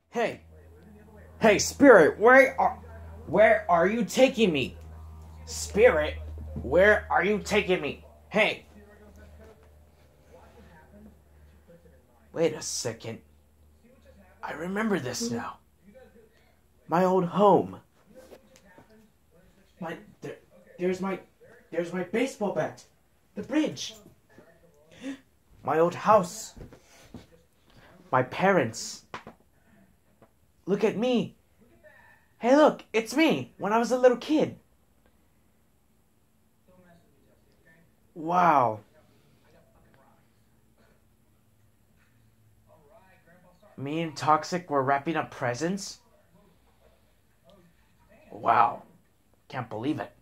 Hey, hey, Spirit, where are you taking me? Spirit, where are you taking me? Hey, wait a second. I remember this now. My old home. My there, there's my there's my baseball bat. The bridge. My old house. My parents. Look at me. Hey, look, it's me when I was a little kid. Wow. Me and Toxic were wrapping up presents? Wow. Can't believe it.